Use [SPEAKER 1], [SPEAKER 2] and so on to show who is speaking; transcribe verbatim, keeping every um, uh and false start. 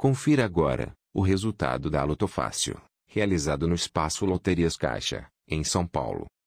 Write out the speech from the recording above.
[SPEAKER 1] Confira agora o resultado da Loto Fácil, realizado no Espaço Loterias Caixa, em São Paulo.